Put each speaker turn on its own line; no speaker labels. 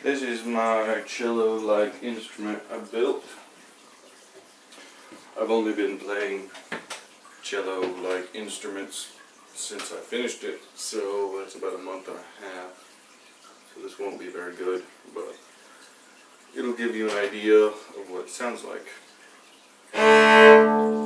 This is my cello-like instrument I built. I've only been playing cello-like instruments since I finished it, so that's about a month and a half. So this won't be very good, but it'll give you an idea of what it sounds like.